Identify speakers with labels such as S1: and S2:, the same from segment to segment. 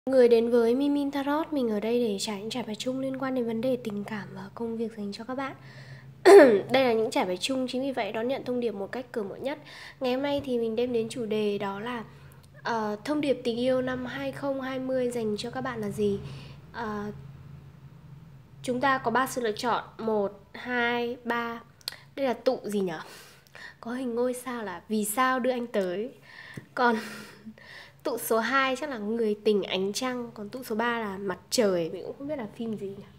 S1: Người đến với Mimin Tarot, mình ở đây để trải bài chung liên quan đến vấn đề tình cảm và công việc dành cho các bạn. Đây là những trải bài chung, chính vì vậy đón nhận thông điệp một cách cởi mở nhất. Ngày hôm nay thì mình đem đến chủ đề đó là thông điệp tình yêu năm 2020 dành cho các bạn là gì? Chúng ta có 3 sự lựa chọn, 1, 2, 3. Đây là tụ gì nhỉ? Có hình ngôi sao là vì sao đưa anh tới. Còn tụ số 2 chắc là người tình ánh trăng. Còn tụ số 3 là mặt trời. Mình cũng không biết là phim gì nhỉ.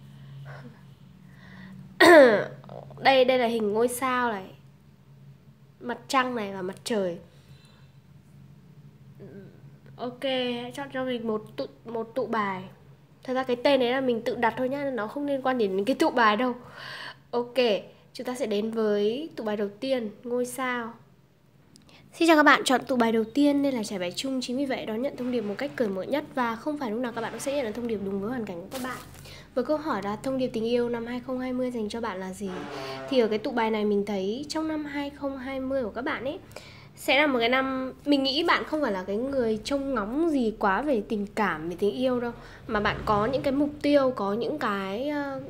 S1: Đây là hình ngôi sao này, mặt trăng này và mặt trời. Ok, hãy chọn cho mình một tụ bài. Thật ra cái tên đấy là mình tự đặt thôi nhá, nó không liên quan đến cái tụ bài đâu. Ok, chúng ta sẽ đến với tụ bài đầu tiên, ngôi sao. Xin chào các bạn, chọn tụ bài đầu tiên nên là trải bài chung, chính vì vậy đón nhận thông điệp một cách cởi mở nhất và không phải lúc nào các bạn cũng sẽ nhận được thông điệp đúng với hoàn cảnh của các bạn. Với câu hỏi là thông điệp tình yêu năm 2020 dành cho bạn là gì? Thì ở cái tụ bài này mình thấy trong năm 2020 của các bạn ấy sẽ là một cái năm, mình nghĩ bạn không phải là cái người trông ngóng gì quá về tình cảm, về tình yêu đâu, mà bạn có những cái mục tiêu, có những cái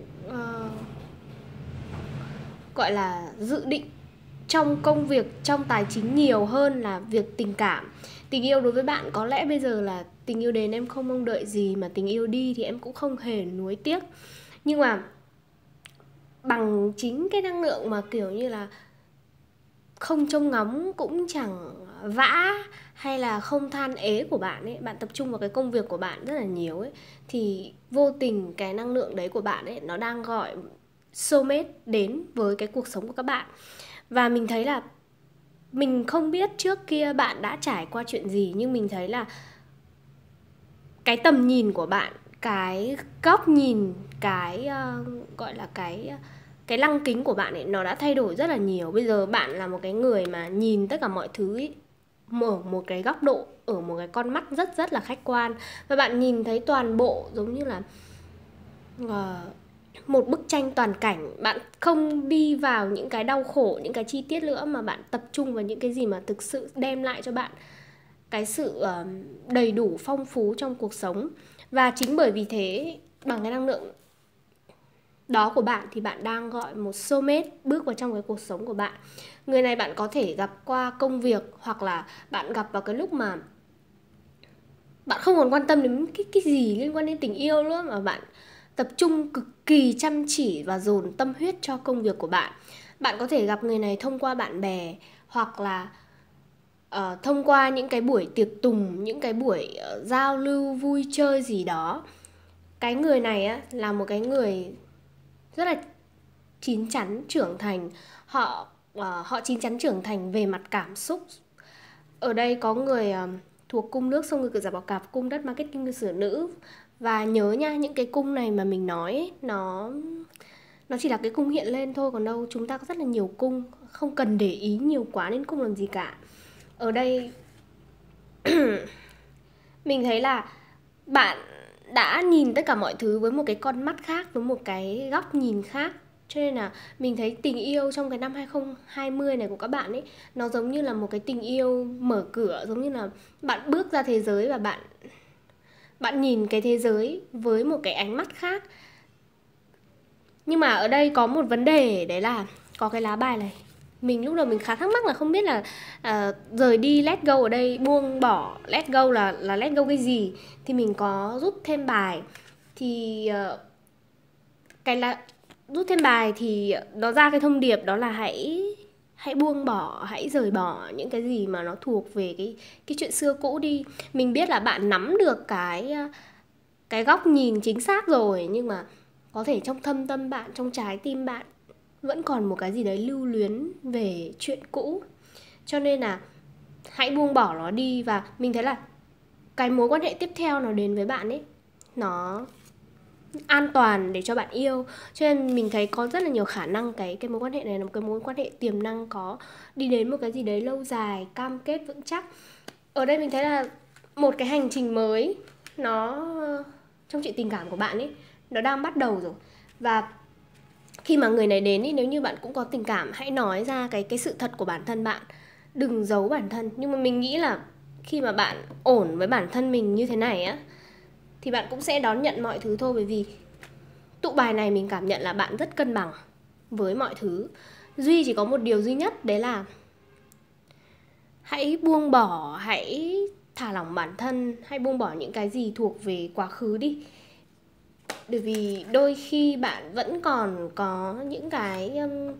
S1: gọi là dự định trong công việc, trong tài chính nhiều hơn là việc tình cảm. Tình yêu đối với bạn có lẽ bây giờ là tình yêu đến em không mong đợi gì, mà tình yêu đi thì em cũng không hề nuối tiếc. Nhưng mà bằng chính cái năng lượng mà kiểu như là không trông ngóng cũng chẳng vã hay là không than ế của bạn ấy, bạn tập trung vào cái công việc của bạn rất là nhiều ấy, thì vô tình cái năng lượng đấy của bạn ấy nó đang gọi soulmate đến với cái cuộc sống của các bạn. Và mình thấy là mình không biết trước kia bạn đã trải qua chuyện gì, nhưng mình thấy là cái tầm nhìn của bạn, cái góc nhìn, cái gọi là cái lăng kính của bạn ấy nó đã thay đổi rất là nhiều. Bây giờ bạn là một cái người mà nhìn tất cả mọi thứ ấy, mở một cái góc độ, ở một cái con mắt rất rất là khách quan, và bạn nhìn thấy toàn bộ giống như là một bức tranh toàn cảnh. Bạn không đi vào những cái đau khổ, những cái chi tiết nữa, mà bạn tập trung vào những cái gì mà thực sự đem lại cho bạn cái sự đầy đủ, phong phú trong cuộc sống. Và chính bởi vì thế, bằng cái năng lượng đó của bạn thì bạn đang gọi một soulmate bước vào trong cái cuộc sống của bạn. Người này bạn có thể gặp qua công việc, hoặc là bạn gặp vào cái lúc mà bạn không còn quan tâm đến cái gì liên quan đến tình yêu nữa, mà bạn tập trung cực kỳ chăm chỉ và dồn tâm huyết cho công việc của bạn. Bạn có thể gặp người này thông qua bạn bè, hoặc là thông qua những cái buổi tiệc tùng, những cái buổi giao lưu vui chơi gì đó. Cái người này á, là một cái người rất là chín chắn trưởng thành. Họ chín chắn trưởng thành về mặt cảm xúc. Ở đây có người thuộc cung nước, xong người cự giả bảo cạp, cung đất, marketing, ngư sử nữ. Và nhớ nha, những cái cung này mà mình nói ấy, nó chỉ là cái cung hiện lên thôi, còn đâu chúng ta có rất là nhiều cung, không cần để ý nhiều quá đến cung làm gì cả. Ở đây mình thấy là bạn đã nhìn tất cả mọi thứ với một cái con mắt khác, với một cái góc nhìn khác. Cho nên là mình thấy tình yêu trong cái năm 2020 này của các bạn ấy, nó giống như là một cái tình yêu mở cửa, giống như là bạn bước ra thế giới và bạn nhìn cái thế giới với một cái ánh mắt khác. Nhưng mà ở đây có một vấn đề, đấy là có cái lá bài này. Mình lúc đầu mình khá thắc mắc là không biết là rời đi, let go ở đây, buông bỏ, let go là let go cái gì. Thì mình có rút thêm bài. Thì rút thêm bài thì nó ra cái thông điệp đó là hãy buông bỏ, hãy rời bỏ những cái gì mà nó thuộc về cái chuyện xưa cũ đi. Mình biết là bạn nắm được cái góc nhìn chính xác rồi, nhưng mà có thể trong thâm tâm bạn, trong trái tim bạn vẫn còn một cái gì đấy lưu luyến về chuyện cũ. Cho nên là hãy buông bỏ nó đi. Và mình thấy là cái mối quan hệ tiếp theo nó đến với bạn ấy, nó an toàn để cho bạn yêu. Cho nên mình thấy có rất là nhiều khả năng cái mối quan hệ này là một cái mối quan hệ tiềm năng, có đi đến một cái gì đấy lâu dài, cam kết vững chắc. Ở đây mình thấy là một cái hành trình mới nó trong chuyện tình cảm của bạn ấy, nó đang bắt đầu rồi. Và khi mà người này đến ý, nếu như bạn cũng có tình cảm, hãy nói ra cái sự thật của bản thân bạn, đừng giấu bản thân. Nhưng mà mình nghĩ là khi mà bạn ổn với bản thân mình như thế này á, thì bạn cũng sẽ đón nhận mọi thứ thôi. Bởi vì tụ bài này mình cảm nhận là bạn rất cân bằng với mọi thứ. Duy chỉ có một điều duy nhất, đấy là hãy buông bỏ, hãy thả lỏng bản thân, hãy buông bỏ những cái gì thuộc về quá khứ đi. Bởi vì đôi khi bạn vẫn còn có những cái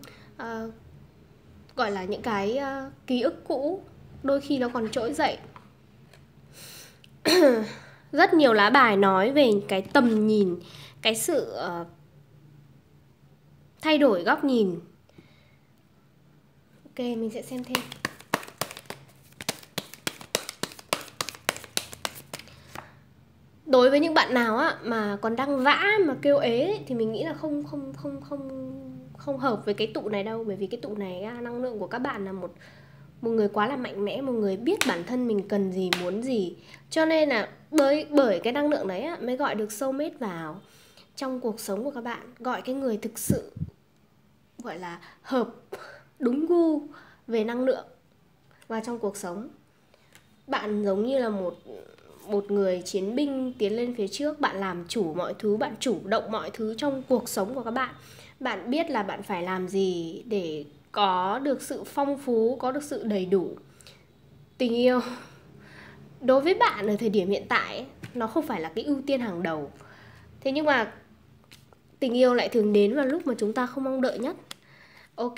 S1: gọi là những cái ký ức cũ, đôi khi nó còn trỗi dậy. Rất nhiều lá bài nói về cái tầm nhìn, cái sự thay đổi góc nhìn. Ok, mình sẽ xem thêm. Đối với những bạn nào á mà còn đang vã mà kêu ế ấy, thì mình nghĩ là không hợp với cái tụ này đâu. Bởi vì cái tụ này á, năng lượng của các bạn là một người quá là mạnh mẽ, một người biết bản thân mình cần gì, muốn gì. Cho nên là bởi cái năng lượng đấy á, mới gọi được soulmate vào trong cuộc sống của các bạn. Gọi cái người thực sự gọi là hợp, đúng gu về năng lượng vào trong cuộc sống. Bạn giống như là một người chiến binh tiến lên phía trước. Bạn làm chủ mọi thứ, bạn chủ động mọi thứ trong cuộc sống của các bạn. Bạn biết là bạn phải làm gì để có được sự phong phú, có được sự đầy đủ. Tình yêu đối với bạn ở thời điểm hiện tại nó không phải là cái ưu tiên hàng đầu. Thế nhưng mà tình yêu lại thường đến vào lúc mà chúng ta không mong đợi nhất. Ok.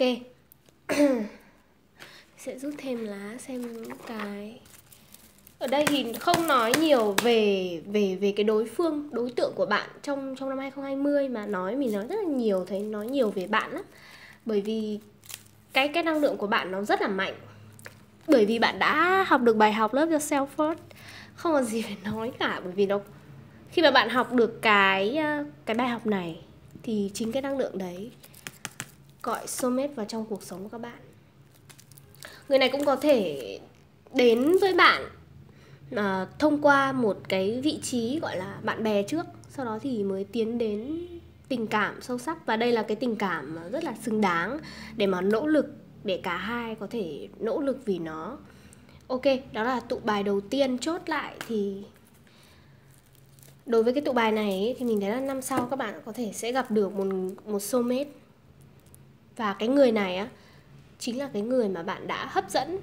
S1: Sẽ rút thêm lá xem cái. Ở đây thì không nói nhiều về cái đối tượng của bạn trong năm 2020, mà mình nói rất là nhiều, thấy nói nhiều về bạn lắm. Bởi vì cái năng lượng của bạn nó rất là mạnh. Bởi vì bạn đã học được bài học Love Yourself First, không có gì phải nói cả. Bởi vì khi mà bạn học được cái bài học này thì chính cái năng lượng đấy gọi soulmate vào trong cuộc sống của các bạn. Người này cũng có thể đến với bạn thông qua một cái vị trí gọi là bạn bè trước, sau đó thì mới tiến đến tình cảm sâu sắc. Và đây là cái tình cảm rất là xứng đáng để mà nỗ lực, để cả hai có thể nỗ lực vì nó. Ok, đó là tụ bài đầu tiên. Chốt lại thì đối với cái tụ bài này ấy, thì mình thấy là năm sau các bạn có thể sẽ gặp được một soulmate. Và cái người này á chính là cái người mà bạn đã hấp dẫn,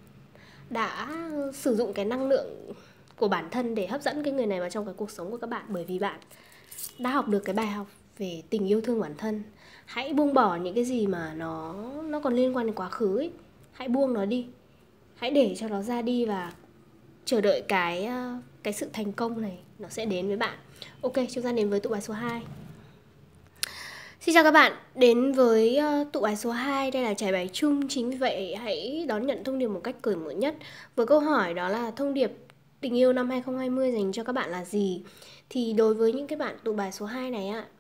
S1: đã sử dụng cái năng lượng của bản thân để hấp dẫn cái người này vào trong cái cuộc sống của các bạn. Bởi vì bạn đã học được cái bài học về tình yêu thương bản thân. Hãy buông bỏ những cái gì mà nó còn liên quan đến quá khứ ấy. Hãy buông nó đi, hãy để cho nó ra đi và chờ đợi cái sự thành công này nó sẽ đến với bạn. Ok, chúng ta đến với tụ bài số 2. Xin chào các bạn, đến với tụ bài số 2. Đây là trải bài chung, chính vì vậy hãy đón nhận thông điệp một cách cởi mở nhất. Với câu hỏi đó là thông điệp tình yêu năm 2020 dành cho các bạn là gì? Thì đối với những cái bạn tụ bài số 2 này á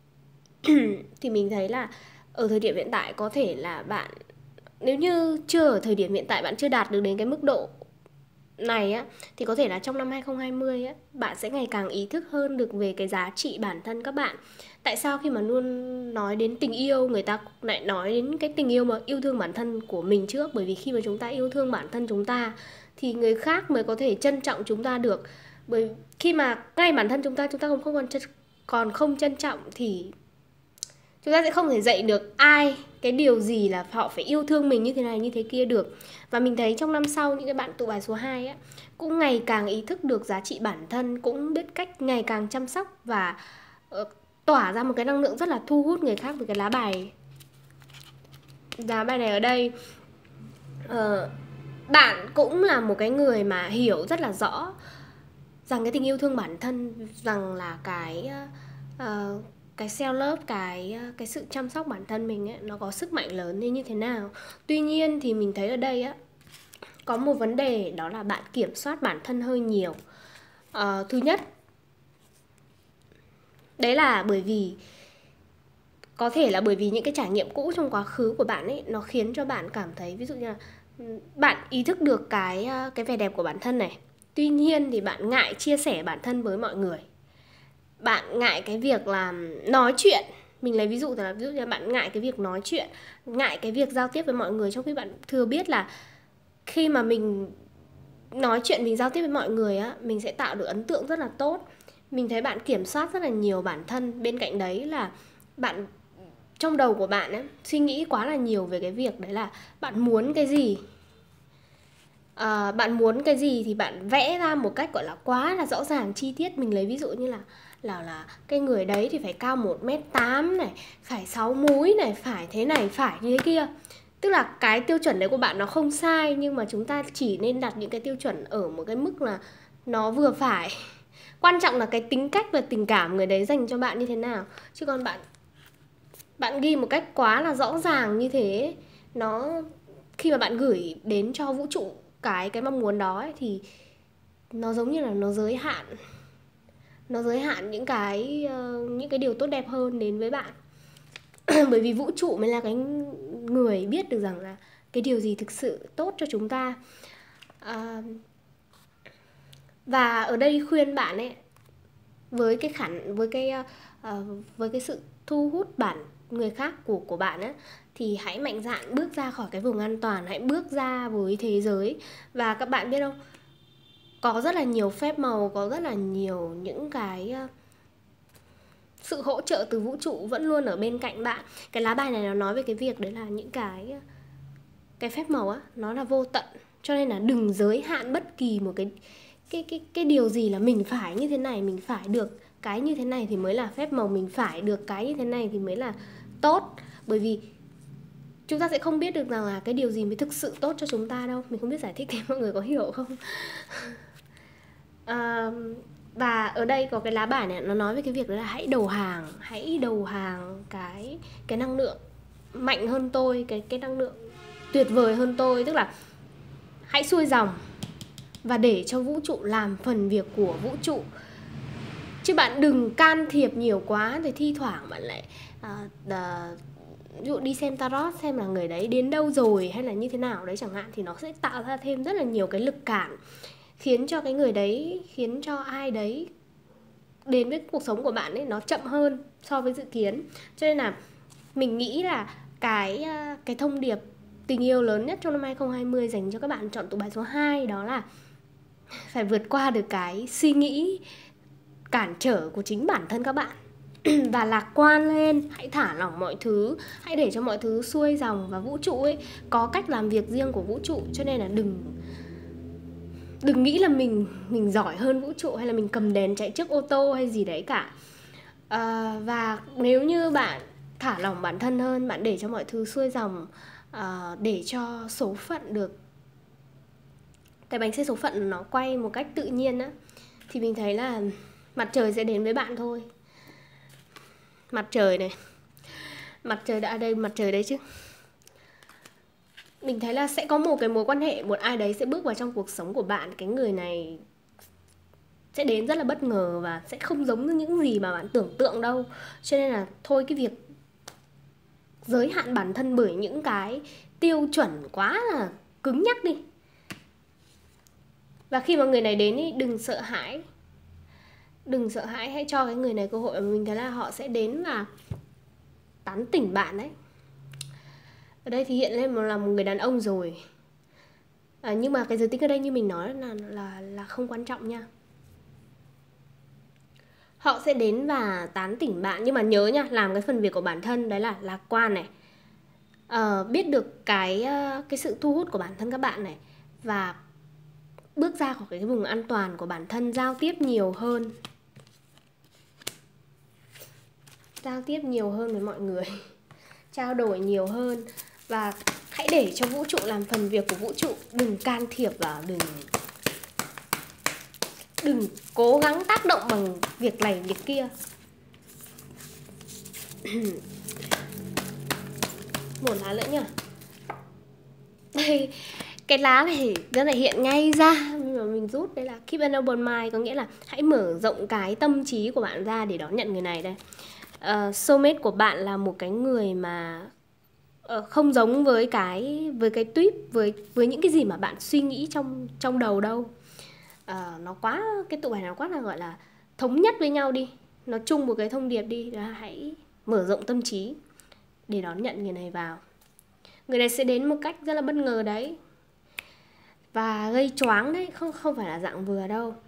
S1: thì mình thấy là ở thời điểm hiện tại có thể là bạn, nếu như chưa ở thời điểm hiện tại bạn chưa đạt được đến cái mức độ này á, thì có thể là trong năm 2020 á, bạn sẽ ngày càng ý thức hơn được về cái giá trị bản thân các bạn. Tại sao khi mà luôn nói đến tình yêu, người ta lại nói đến cái tình yêu mà yêu thương bản thân của mình trước? Bởi vì khi mà chúng ta yêu thương bản thân chúng ta thì người khác mới có thể trân trọng chúng ta được. Bởi khi mà ngay bản thân chúng ta còn không trân trọng thì chúng ta sẽ không thể dạy được ai cái điều gì là họ phải yêu thương mình như thế này như thế kia được. Và mình thấy trong năm sau những cái bạn tụ bài số 2 á cũng ngày càng ý thức được giá trị bản thân, cũng biết cách ngày càng chăm sóc và tỏa ra một cái năng lượng rất là thu hút người khác. Với cái lá bài này ở đây, bạn cũng là một cái người mà hiểu rất là rõ rằng cái tình yêu thương bản thân, rằng là cái self love, cái sự chăm sóc bản thân mình ấy, nó có sức mạnh lớn như thế nào. Tuy nhiên thì mình thấy ở đây á có một vấn đề, đó là bạn kiểm soát bản thân hơi nhiều. Thứ nhất, đấy là bởi vì có thể là bởi vì những cái trải nghiệm cũ trong quá khứ của bạn ấy, nó khiến cho bạn cảm thấy, ví dụ như là bạn ý thức được cái vẻ đẹp của bản thân này. Tuy nhiên thì bạn ngại chia sẻ bản thân với mọi người. Bạn ngại cái việc là nói chuyện. Mình lấy ví dụ là bạn ngại cái việc nói chuyện, ngại cái việc giao tiếp với mọi người. Trong khi bạn thừa biết là khi mà mình nói chuyện, mình giao tiếp với mọi người á, mình sẽ tạo được ấn tượng rất là tốt. Mình thấy bạn kiểm soát rất là nhiều bản thân. Bên cạnh đấy là bạn, trong đầu của bạn ấy, suy nghĩ quá là nhiều về cái việc đấy là bạn muốn cái gì. Bạn muốn cái gì thì bạn vẽ ra một cách gọi là quá là rõ ràng chi tiết. Mình lấy ví dụ như là cái người đấy thì phải cao 1m8 này, phải 6 múi này, phải thế này, phải như thế kia. Tức là cái tiêu chuẩn đấy của bạn nó không sai, nhưng mà chúng ta chỉ nên đặt những cái tiêu chuẩn ở một cái mức là nó vừa phải. Quan trọng là cái tính cách và tình cảm người đấy dành cho bạn như thế nào. Chứ còn bạn ghi một cách quá là rõ ràng như thế, nó khi mà bạn gửi đến cho vũ trụ cái mong muốn đó ấy, thì nó giống như là nó giới hạn những cái điều tốt đẹp hơn đến với bạn. Bởi vì vũ trụ mới là cái người biết được rằng là cái điều gì thực sự tốt cho chúng ta. Và ở đây khuyên bạn ấy, với cái sự thu hút người khác của bạn ấy, thì hãy mạnh dạn bước ra khỏi cái vùng an toàn, hãy bước ra với thế giới. Và các bạn biết không, có rất là nhiều phép màu, có rất là nhiều những cái sự hỗ trợ từ vũ trụ vẫn luôn ở bên cạnh bạn. Cái lá bài này nó nói về cái việc đấy là những cái phép màu á, nó là vô tận. Cho nên là đừng giới hạn bất kỳ một cái điều gì là mình phải như thế này, mình phải được cái như thế này thì mới là phép màu, mình phải được cái như thế này thì mới là tốt. Bởi vì chúng ta sẽ không biết được rằng là cái điều gì mới thực sự tốt cho chúng ta đâu. Mình không biết giải thích thế mọi người có hiểu không? Và ở đây có cái lá bài này, nó nói về cái việc đó là hãy đầu hàng cái năng lượng mạnh hơn tôi, cái năng lượng tuyệt vời hơn tôi. Tức là hãy xuôi dòng và để cho vũ trụ làm phần việc của vũ trụ. Chứ bạn đừng can thiệp nhiều quá, rồi thi thoảng bạn lại ví dụ đi xem tarot xem là người đấy đến đâu rồi hay là như thế nào đấy chẳng hạn, thì nó sẽ tạo ra thêm rất là nhiều cái lực cản, khiến cho cái người đấy, khiến cho ai đấy đến với cuộc sống của bạn ấy nó chậm hơn so với dự kiến. Cho nên là mình nghĩ là cái thông điệp tình yêu lớn nhất trong năm 2020 dành cho các bạn chọn tụ bài số 2 đó là phải vượt qua được cái suy nghĩ cản trở của chính bản thân các bạn và lạc quan lên, hãy thả lỏng mọi thứ, hãy để cho mọi thứ xuôi dòng. Và vũ trụ ấy có cách làm việc riêng của vũ trụ, cho nên là đừng nghĩ là mình giỏi hơn vũ trụ hay là mình cầm đèn chạy trước ô tô hay gì đấy cả. Và nếu như bạn thả lỏng bản thân hơn, bạn để cho mọi thứ xuôi dòng, để cho số phận được, cái bánh xe số phận nó quay một cách tự nhiên á, thì mình thấy là mặt trời sẽ đến với bạn thôi. Mặt trời này, mặt trời đã đây, mặt trời đấy chứ. Mình thấy là sẽ có một cái mối quan hệ, một ai đấy sẽ bước vào trong cuộc sống của bạn. Cái người này sẽ đến rất là bất ngờ và sẽ không giống như những gì mà bạn tưởng tượng đâu. Cho nên là thôi, cái việc giới hạn bản thân bởi những cái tiêu chuẩn quá là cứng nhắc đi. Và khi mà người này đến ý, đừng sợ hãi, hãy cho cái người này cơ hội. Mình thấy là họ sẽ đến và tán tỉnh bạn đấy. Ở đây thì hiện lên là một người đàn ông rồi. Nhưng mà cái giới tính ở đây như mình nói là không quan trọng nha. Họ sẽ đến và tán tỉnh bạn, nhưng mà nhớ nha, làm cái phần việc của bản thân, đấy là lạc quan này, biết được cái sự thu hút của bản thân các bạn này, và bước ra khỏi cái vùng an toàn của bản thân, giao tiếp nhiều hơn với mọi người, trao đổi nhiều hơn, và hãy để cho vũ trụ làm phần việc của vũ trụ. Đừng can thiệp vào, đừng cố gắng tác động bằng việc này việc kia. Một lá nữa nhá. Đây, cái lá này rất là hiện ngay ra, nhưng mà mình rút đây là keep an open mind, có nghĩa là hãy mở rộng cái tâm trí của bạn ra để đón nhận người này đây. Soulmate của bạn là một cái người mà không giống với cái tweet, với những cái gì mà bạn suy nghĩ trong đầu đâu. Nó quá, cái tụ bài nó quá là gọi là thống nhất với nhau đi, nó chung một cái thông điệp đi, là hãy mở rộng tâm trí để đón nhận người này vào. Người này sẽ đến một cách rất là bất ngờ đấy, và gây choáng đấy, không phải là dạng vừa đâu.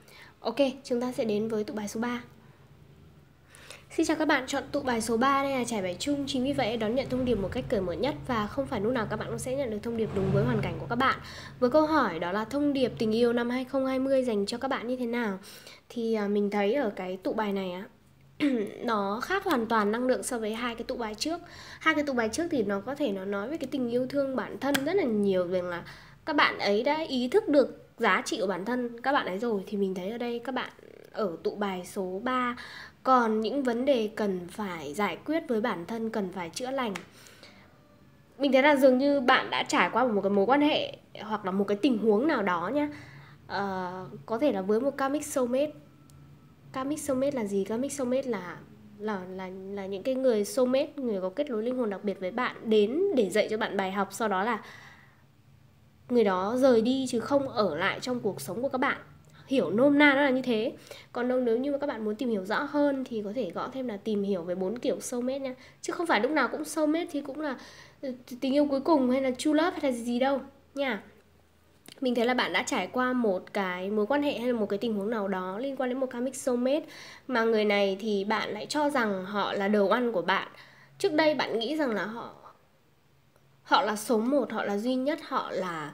S1: Ok, chúng ta sẽ đến với tụ bài số 3. Xin chào các bạn, chọn tụ bài số 3 đây là trải bài chung. Chính vì vậy đón nhận thông điệp một cách cởi mở nhất. Và không phải lúc nào các bạn cũng sẽ nhận được thông điệp đúng với hoàn cảnh của các bạn. Với câu hỏi đó là thông điệp tình yêu năm 2020 dành cho các bạn như thế nào, thì mình thấy ở cái tụ bài này á, nó khác hoàn toàn năng lượng so với hai cái tụ bài trước. Hai cái tụ bài trước thì nó có thể nó nói về cái tình yêu thương bản thân rất là nhiều, về là các bạn ấy đã ý thức được giá trị của bản thân các bạn ấy rồi. Thì mình thấy ở đây các bạn ở tụ bài số 3 còn những vấn đề cần phải giải quyết với bản thân, cần phải chữa lành. Mình thấy là dường như bạn đã trải qua một cái mối quan hệ hoặc là một cái tình huống nào đó nhá, có thể là với một karmic soulmate. Karmic soulmate là gì? Karmic soulmate là những cái người soulmate, người có kết nối linh hồn đặc biệt với bạn, đến để dạy cho bạn bài học, sau đó là người đó rời đi chứ không ở lại trong cuộc sống của các bạn. Hiểu nôm na nó là như thế. Còn nếu như mà các bạn muốn tìm hiểu rõ hơn thì có thể gõ thêm là tìm hiểu về 4 kiểu soulmate nha. Chứ không phải lúc nào cũng soulmate thì cũng là tình yêu cuối cùng hay là true love hay là gì đâu nha. Mình thấy là bạn đã trải qua một cái mối quan hệ hay là một cái tình huống nào đó liên quan đến một karmic soulmate, mà người này thì bạn lại cho rằng họ là the one của bạn. Trước đây bạn nghĩ rằng là họ là số 1, họ là duy nhất, họ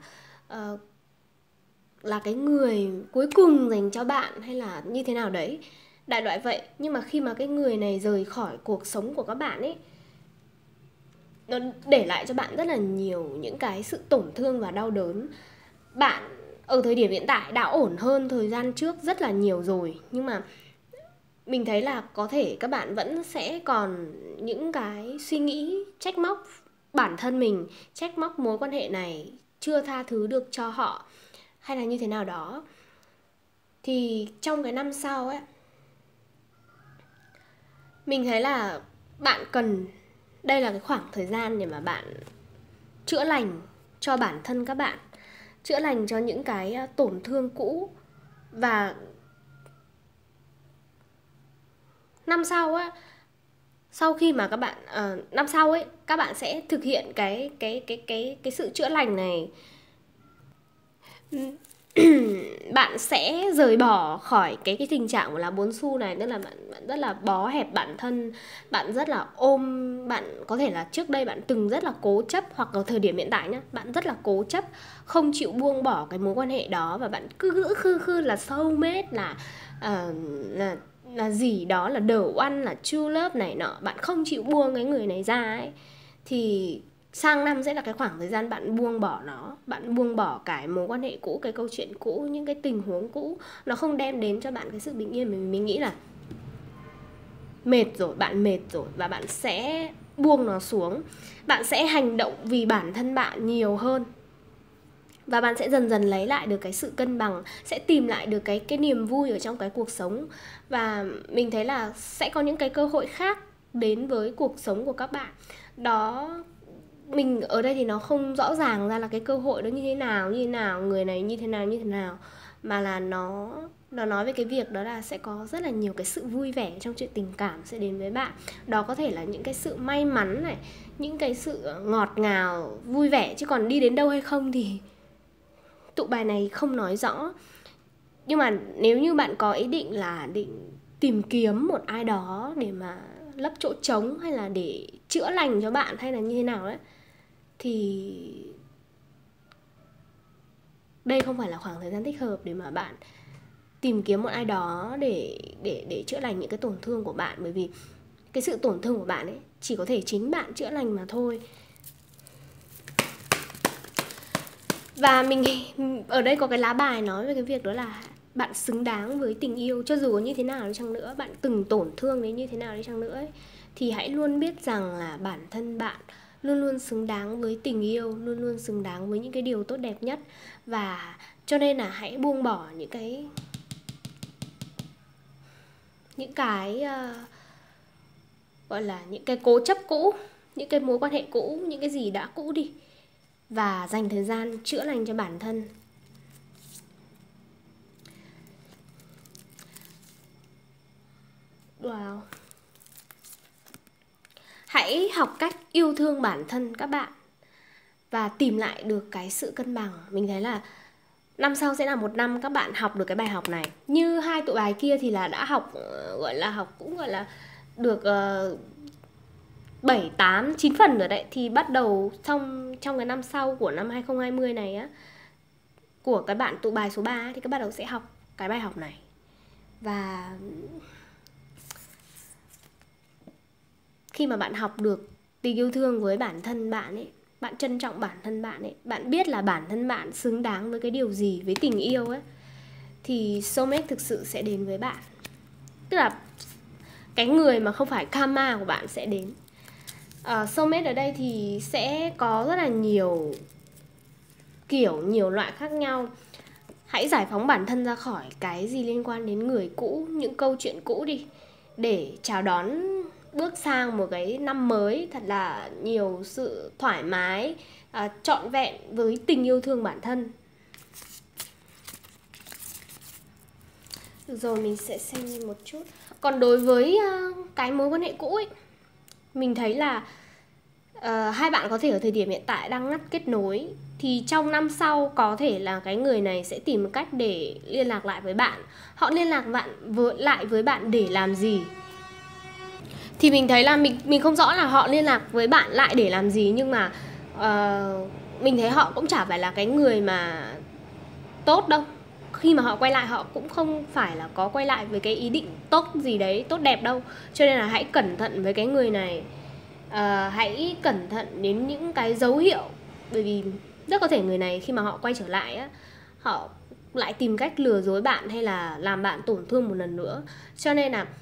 S1: là cái người cuối cùng dành cho bạn hay là như thế nào đấy, đại loại vậy. Nhưng mà khi mà cái người này rời khỏi cuộc sống của các bạn ấy, nó để lại cho bạn rất là nhiều những cái sự tổn thương và đau đớn. Bạn ở thời điểm hiện tại đã ổn hơn thời gian trước rất là nhiều rồi, nhưng mà mình thấy là có thể các bạn vẫn sẽ còn những cái suy nghĩ trách móc bản thân mình, trách móc mối quan hệ này chưa tha thứ được cho họ hay là như thế nào đó. Thì trong cái năm sau ấy, mình thấy là bạn cần, đây là cái khoảng thời gian để mà bạn chữa lành cho bản thân các bạn, chữa lành cho những cái tổn thương cũ. Và năm sau á, sau khi mà các bạn năm sau ấy, các bạn sẽ thực hiện cái sự chữa lành này. Bạn sẽ rời bỏ khỏi cái tình trạng của lá 4 xu này, tức là bạn rất là bó hẹp bản thân, bạn rất là bạn có thể là trước đây bạn từng rất là cố chấp, hoặc ở thời điểm hiện tại nhá, bạn rất là cố chấp, không chịu buông bỏ cái mối quan hệ đó, và bạn cứ giữ khư là soulmate, là gì đó, là the one, là true love này nọ, bạn không chịu buông cái người này ra ấy. Thì sang năm sẽ là cái khoảng thời gian bạn buông bỏ nó, bạn buông bỏ cái mối quan hệ cũ, cái câu chuyện cũ, những cái tình huống cũ, nó không đem đến cho bạn cái sự bình yên. Mình nghĩ là mệt rồi, bạn mệt rồi, và bạn sẽ buông nó xuống. Bạn sẽ hành động vì bản thân bạn nhiều hơn, và bạn sẽ dần dần lấy lại được cái sự cân bằng, sẽ tìm lại được cái niềm vui ở trong cái cuộc sống. Và mình thấy là sẽ có những cái cơ hội khác đến với cuộc sống của các bạn. Đó, mình ở đây thì nó không rõ ràng ra là cái cơ hội đó như thế nào, người này như thế nào, mà là nó nói về cái việc đó là sẽ có rất là nhiều cái sự vui vẻ trong chuyện tình cảm sẽ đến với bạn. Đó có thể là những cái sự may mắn này, những cái sự ngọt ngào, vui vẻ, chứ còn đi đến đâu hay không thì tụ bài này không nói rõ. Nhưng mà nếu như bạn có ý định là định tìm kiếm một ai đó để mà lấp chỗ trống, hay là để chữa lành cho bạn, hay là như thế nào đấy, thì đây không phải là khoảng thời gian thích hợp để mà bạn tìm kiếm một ai đó để chữa lành những cái tổn thương của bạn. Bởi vì cái sự tổn thương của bạn ấy chỉ có thể chính bạn chữa lành mà thôi. Và mình ở đây có cái lá bài nói về cái việc đó là bạn xứng đáng với tình yêu. Cho dù như thế nào đi chăng nữa, bạn từng tổn thương đến như thế nào đi chăng nữa ấy, thì hãy luôn biết rằng là bản thân bạn luôn luôn xứng đáng với tình yêu, luôn luôn xứng đáng với những cái điều tốt đẹp nhất. Và cho nên là hãy buông bỏ những cái gọi là những cái cố chấp cũ, những cái mối quan hệ cũ, những cái gì đã cũ đi, và dành thời gian chữa lành cho bản thân. Wow. Hãy học cách yêu thương bản thân các bạn và tìm lại được cái sự cân bằng. Mình thấy là năm sau sẽ là một năm các bạn học được cái bài học này. Như hai tụ bài kia thì là đã học gọi là được 7, 8, 9 phần rồi đấy. Thì bắt đầu trong cái năm sau của năm 2020 này á, của cái bạn tụ bài số 3 thì các bạn đầu sẽ học cái bài học này. Và khi mà bạn học được tình yêu thương với bản thân bạn ấy, bạn trân trọng bản thân bạn ấy, bạn biết là bản thân bạn xứng đáng với cái điều gì, với tình yêu ấy, thì soulmate thực sự sẽ đến với bạn. Tức là cái người mà không phải karma của bạn sẽ đến. Soulmate ở đây thì sẽ có rất là nhiều kiểu, nhiều loại khác nhau. Hãy giải phóng bản thân ra khỏi cái gì liên quan đến người cũ, những câu chuyện cũ đi, để chào đón bước sang một cái năm mới thật là nhiều sự thoải mái, trọn vẹn với tình yêu thương bản thân. Được rồi, mình sẽ xem lên một chút. Còn đối với cái mối quan hệ cũ ấy, mình thấy là hai bạn có thể ở thời điểm hiện tại đang ngắt kết nối. Thì trong năm sau có thể là cái người này sẽ tìm một cách để liên lạc lại với bạn. Họ liên lạc lại với bạn để làm gì? Thì mình thấy là mình không rõ là họ liên lạc với bạn lại để làm gì. Nhưng mà mình thấy họ cũng chả phải là cái người mà tốt đâu. Khi mà họ quay lại họ cũng không phải là có quay lại với cái ý định tốt gì đấy, tốt đẹp đâu. Cho nên là hãy cẩn thận với cái người này. Hãy cẩn thận đến những cái dấu hiệu. Bởi vì rất có thể người này khi mà họ quay trở lại á, họ lại tìm cách lừa dối bạn hay là làm bạn tổn thương một lần nữa. Cho nên là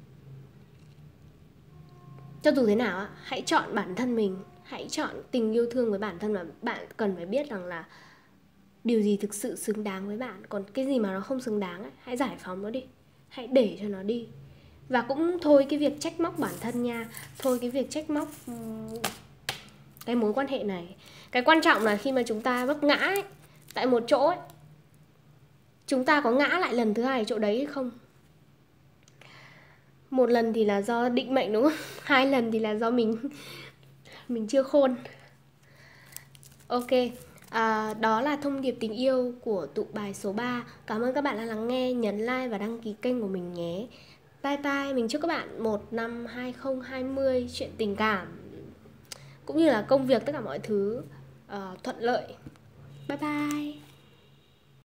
S1: cho dù thế nào á, hãy chọn bản thân mình, hãy chọn tình yêu thương với bản thân. Và bạn cần phải biết rằng là điều gì thực sự xứng đáng với bạn. Còn cái gì mà nó không xứng đáng ấy, hãy giải phóng nó đi, hãy để cho nó đi. Và cũng thôi cái việc trách móc bản thân nha. Thôi cái việc trách móc cái mối quan hệ này. Cái quan trọng là khi mà chúng ta vấp ngã ấy, tại một chỗ ấy, chúng ta có ngã lại lần thứ hai ở chỗ đấy hay không? Một lần thì là do định mệnh đúng không? 2 lần thì là do mình chưa khôn. Ok, đó là thông điệp tình yêu của tụ bài số 3. Cảm ơn các bạn đã lắng nghe, nhấn like và đăng ký kênh của mình nhé. Bye bye, mình chúc các bạn một năm 2020 chuyện tình cảm cũng như là công việc, tất cả mọi thứ thuận lợi. Bye bye.